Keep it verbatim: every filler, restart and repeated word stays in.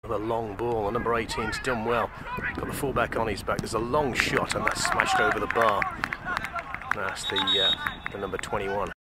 The long ball, the number eighteen's done well. Got the fullback on his back. There's a long shot and that's smashed over the bar. That's the, uh, the number twenty-one.